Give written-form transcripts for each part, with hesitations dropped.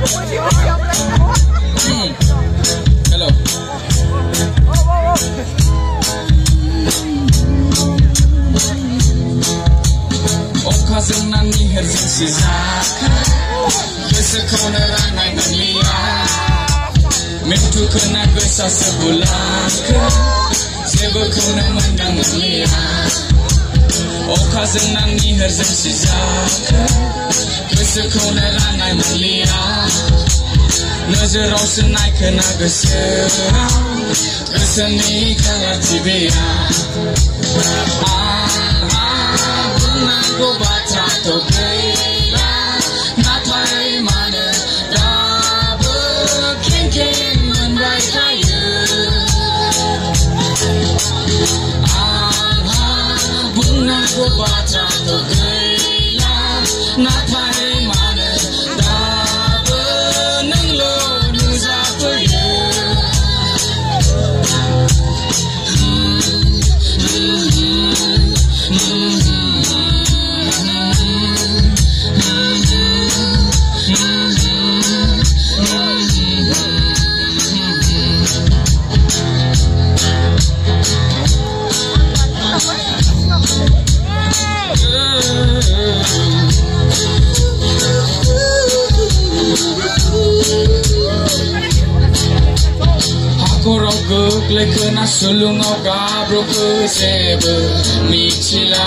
Hello. Okazından nihirsin sizaka Kesekona ranay naliya Mintu kena gesa sebulaka Sebekona mandang naliya Okazından nihirsin sizaka Kesekona ranay naliya Nazaraw senay kena geseraw Keseni kala tibiya Go baca to gaya, natai mana double king menrai kayu. Bunga go baca to gaya, natai mana double nenglo nusa kayu. Lekena sulung gabro ke sebe michila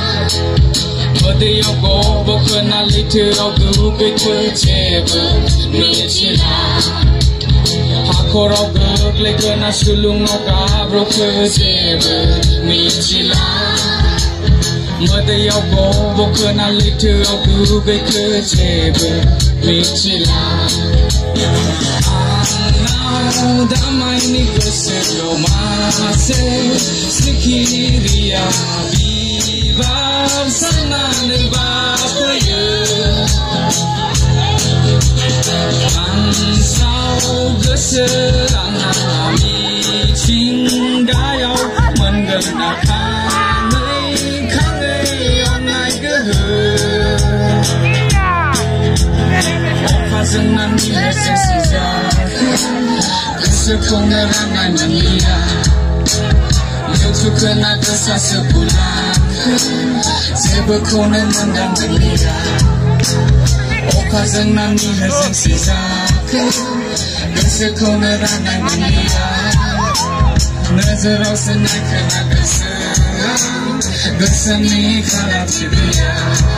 Mode go bokena little du ke sebe michila Hakoro lekena sulung gabro ke sebe michila Mode go bokena little du ke sebe michila Damai ni keselo mase Sekiria Bibar sana nebapaye Ansau geserana Micing dayau Menggenakan Kangai onai gehe Okazenan ni lesesiza Sekona rangai naliya Mintu kena gesa sebulan Sebekona mandang naliya Okazından nihirsin sizaka Sekona rangai naliya Nazaraw senay kena gesa Geseni kala tibiya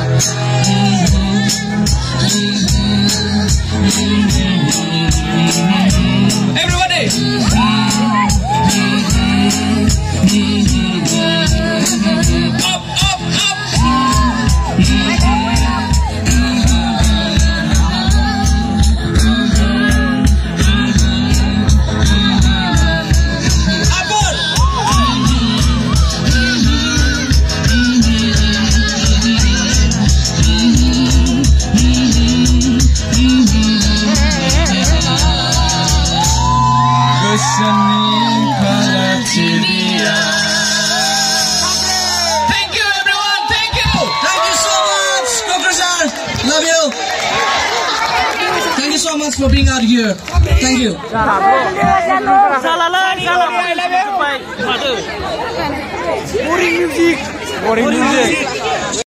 Everybody! Up, up, up! Thank you everyone, thank you! Thank you so much, Kokrasar. Love you. Thank you so much for being out here. Thank you. Boring music.